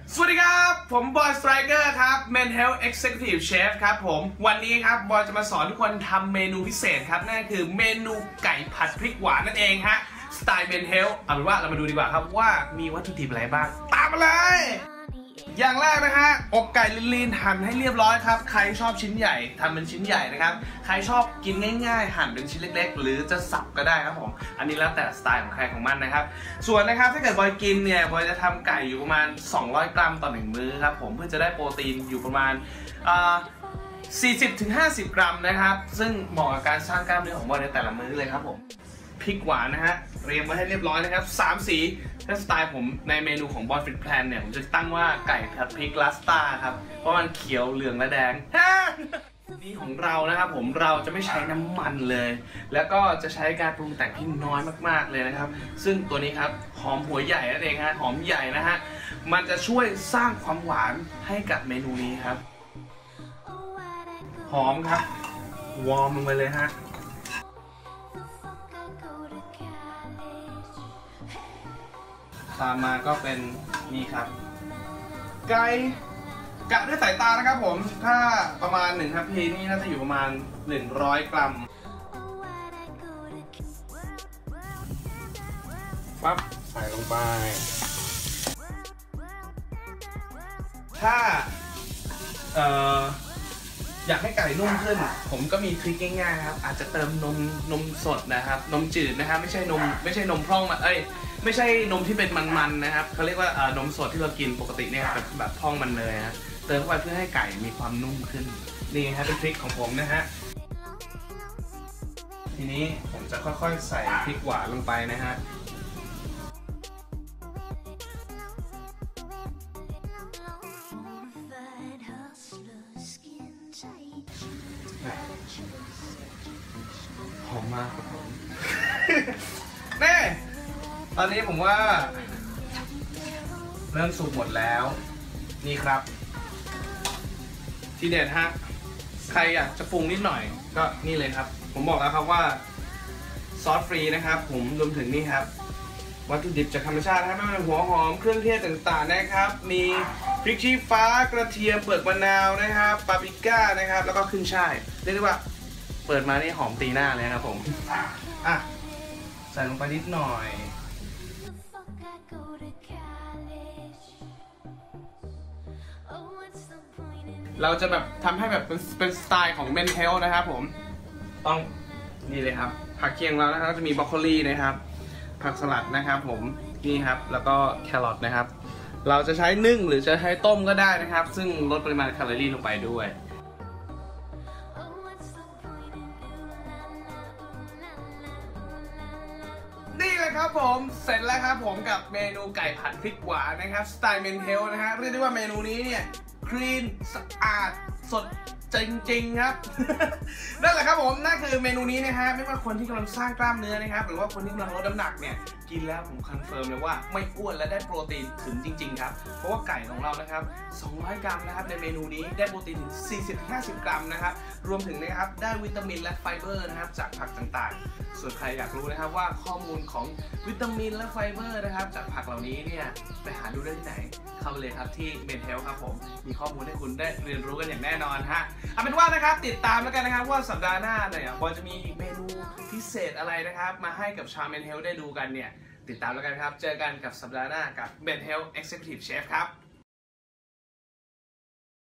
สวัสดีครับผมบอยสไตรเกอร์ครับ Men Health Executive Chef ครับผมวันนี้ครับบอยจะมาสอนทุกคนทำเมนูพิเศษครับนั่นคือเมนูไก่ผัดพริกหวานนั่นเองฮะสไตล์ Men Health เอาเป็นว่าเรามาดูดีกว่าครับว่ามีวัตถุดิบอะไรบ้างตามมาเลยอย่างแรกนะฮะอกไก่ลีนๆหั่นให้เรียบร้อยครับใครชอบชิ้นใหญ่ทำเป็นชิ้นใหญ่นะครับใครชอบกินง่ายๆหั่นเป็นชิ้นเล็กๆหรือจะสับก็ได้ครับผมอันนี้แล้วแต่สไตล์ของใครของมันนะครับส่วนนะครับถ้าเกิดบอยกินเนี่ยบอยจะทำไก่อยู่ประมาณ200 กรัมต่อ1มื้อครับผมเพื่อจะได้โปรตีนอยู่ประมาณ40-50 กรัมนะครับซึ่งเหมาะกับการสร้างกล้ามเนื้อของบอยในแต่ละมื้อเลยครับผมพริกหวานนะฮะเตรียมไว้ให้เรียบร้อยนะครับ3 สีถ้าสไตล์ผมในเมนูของบอยฟิตแพลนเนี่ยผมจะตั้งว่าไก่ผัดพริกลาสตาครับเพราะมันเขียวเหลืองและแดงนี่ของเรานะครับผมเราจะไม่ใช้น้ำมันเลยแล้วก็จะใช้การปรุงแต่งที่น้อยมากๆเลยนะครับซึ่งตัวนี้ครับหอมหัวใหญ่นั่นเองฮะหอมใหญ่นะฮะมันจะช่วยสร้างความหวานให้กับเมนูนี้ครับหอมครับวอร์มลงไปเลยฮะตามมาก็เป็นนี่ครับไก่กะด้วยสายตานะครับผมถ้าประมาณ1 ทัพพีนี่น่าจะอยู่ประมาณ100 กรัมปั๊บใส่ลงไปถ้าอยากให้ไก่นุ่มขึ้นผมก็มีทริคง่ายๆครับอาจจะเติมนมสดนะครับนมจืดนะครับไม่ใช่นมพร่องมาไม่ใช่นมที่เป็นมันๆนะครับเขาเรียกว่านมสดที่เรากินปกติเนี่ยแบบพร่องมันเลยฮะเติมเข้าไปเพื่อให้ไก่มีความนุ่มขึ้นนี่ฮะเป็นทริคของผมนะฮะทีนี้ผมจะค่อยๆใส่พริกหวานลงไปนะฮะหอมมากครับผมแน่ตอนนี้ผมว่าเริ่มสุกหมดแล้วนี่ครับที่เด็ดฮะใครอยากจะปรุงนิดหน่อยก็นี่เลยครับผมบอกแล้วครับว่าซอสฟรีนะครับผมรวมถึงนี่ครับวัตถุดิบจากธรรมชาตินะครับไม่ว่าจะหัวหอมเครื่องเทศต่างๆนะครับมีพริกชี้ฟ้ากระเทียมเปลือกมะนาวนะครับปาปริก้านะครับแล้วก็ขึ้นช่ายเรียกได้ว่าเปิดมานี่หอมตีหน้าเลยครับผมอ่ะใส่ลงไปนิดหน่อยเราจะแบบทำให้แบบเป็นสไตล์ของMen Healthนะครับผมต้องนี่เลยครับผักเคียงเรานะครับจะมีบรอกโคลีนะครับผักสลัดนะครับผมนี่ครับแล้วก็แครอทนะครับเราจะใช้นึ่งหรือจะใช้ต้มก็ได้นะครับซึ่งลดปริมาณแคลอรี่ลงไปด้วยนี่เลยครับผมเสร็จแล้วครับผมกับเมนูไก่ผัดพริกหวานนะครับสไตล์Men Healthนะฮะเรียกได้ว่าเมนูนี้เนี่ยคลีนสะอาดสดจริงๆครับ นั่นแหละครับผมนั่นคือเมนูนี้นะฮะไม่ว่าคนที่กำลังสร้างกล้ามเนื้อนะครับหรือว่าคนที่กำลังลดน้ำหนักเนี่ยกินแล้วผมคอนเฟิร์มเลยว่าไม่อ้วนและได้โปรตีนถึงจริงๆครับเพราะว่าไก่ของเรานะครับ200 กรัมนะครับในเมนูนี้ได้โปรตีนถึง40-50 กรัมนะครับรวมถึงนะครับได้วิตามินและไฟเบอร์นะครับจากผักต่างๆส่วนใครอยากรู้นะครับว่าข้อมูลของวิตามินและไฟเบอร์นะครับจากผักเหล่านี้เนี่ยไปหาดูได้ที่ไหนเข้าไปเลยครับที่Men Healthครับผมมีข้อมูลให้คุณได้เรียนรู้กันอย่างแน่นอนฮะเอาเป็นว่านะครับติดตามแล้วกันนะครับว่าสัปดาห์หน้าเนี่ยบอยจะมีเมนูพิเศษอะไรนะครับมาให้กับชาวMen Healthได้ดูกันเนี่ยติดตามแล้วกันครับเจอกันกับสัปดาห์หน้ากับMen Health Executive Chef ครับ